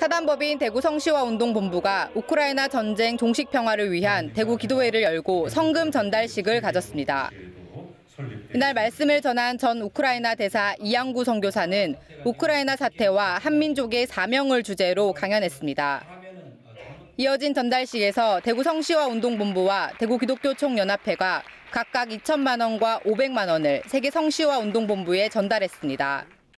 사단법인 대구 성시화 운동본부가 우크라이나 전쟁 종식 평화를 위한 대구 기도회를 열고 성금 전달식을 가졌습니다. 이날 말씀을 전한 전 우크라이나 대사 이양구 선교사는 우크라이나 사태와 한민족의 사명을 주제로 강연했습니다. 이어진 전달식에서 대구 성시화 운동본부와 대구 기독교 총연합회가 각각 2천만 원과 500만 원을 세계 성시화 운동본부에 전달했습니다.